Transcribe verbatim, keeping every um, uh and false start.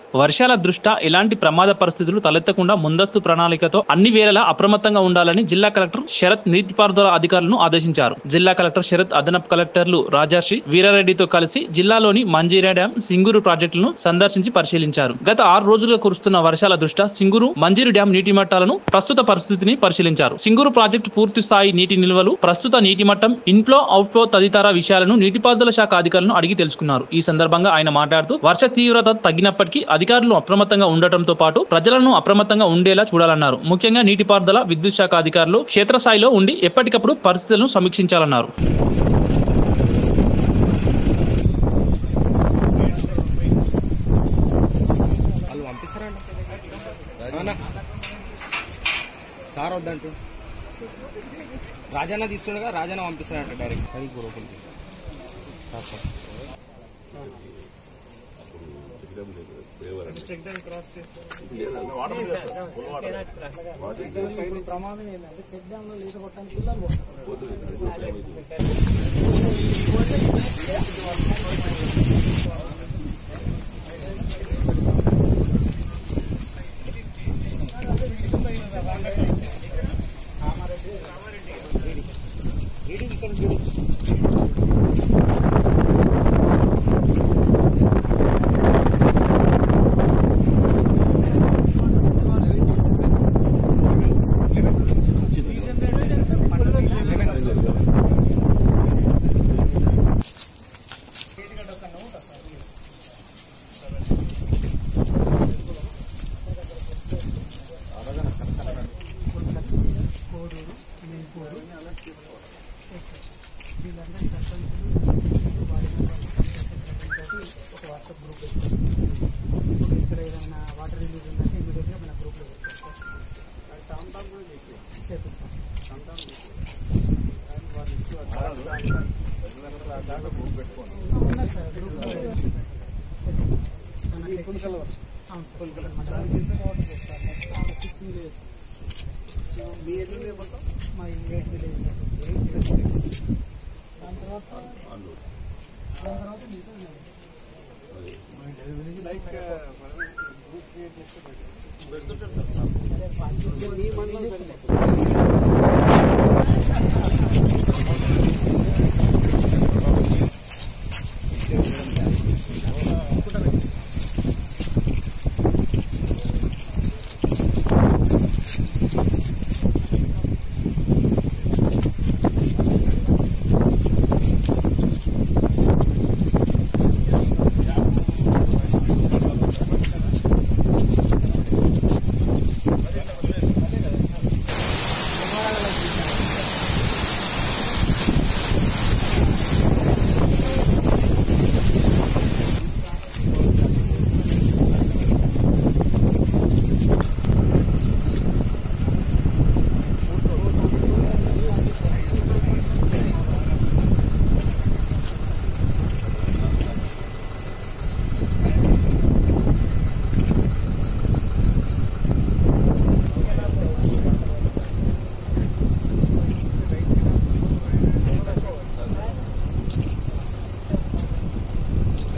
వర్షాల దృష్ట్యా ఎలాంటి ప్రమాద పరిస్థితులు తలెత్తకుండా ముందస్తు ప్రణాళికతో అన్ని వేళలా అప్రమత్తంగా ఉండాలని జిల్లా కలెక్టర్ శరత్ నీటిపారుదల అధికారులను ఆదేశించారు. జిల్లా కలెక్టర్ శరత్ అదనపు కలెక్టర్లు రాజాశ్రీ, వీరారెడ్డితో కలిసి జిల్లాలోని మంజీరా డ్యాం, సింగూరు ప్రాజెక్టులను సందర్శించి పరిశీలించారు. గత ఆరు రోజులుగా కురుస్తున్న వర్షాల దృష్ట్యా సింగూరు, మంజీరు డ్యాం నీటి మట్టాలను ప్రస్తుత పరిస్థితిని పరిశీలించారు. సింగూరు ప్రాజెక్టు పూర్తి స్థాయి నీటి నిల్వలు, ప్రస్తుత నీటి మట్టం, ఇన్ఫ్లో అవుట్ఫ్లో తదితర విషయాలను నీటిపారుదల శాఖ అధికారులను అడిగి తెలుసుకున్నారు. ఈ సందర్భంగా ఆయన మాట్లాడుతూ వర్ష తీవ్రత తగ్గినప్పటికీ అధికారులు అప్రమత్తంగా ఉండటంతో పాటు ప్రజలను అప్రమత్తంగా ఉండేలా చూడాలన్నారు. ముఖ్యంగా నీటిపారుదల, విద్యుత్ శాఖ అధికారులు క్షేత్రస్థాయిలో ఉండి ఎప్పటికప్పుడు పరిస్థితులను సమీక్షించాలన్నారు. రాజన్న తీసుకుండగా రాజన్న పంపిస్తారంట డైరెక్ట్ పది గురుకులు ప్రమాదం ఏంటంటే చెక్ డ్యామ్ లో ఈత కొట్టడానికి పిల్లలు వీళ్ళందరూ సర్పంచులు ఒక వాట్సాప్ గ్రూప్ ఇప్పుడు ఇక్కడ ఏదైనా వాటర్ రిలీజ్ ఉందంటే ఇమీడియట్గా మన గ్రూప్లో చేపిస్తాం. ఉన్నారు సార్ గ్రూప్ సిక్స్ విలేజెస్ మీ ఎన్ని లేకపోతే మా ఎయిట్ విలేజ్ సార్. దాని తర్వాత దాని తర్వాత మిగతా లైక్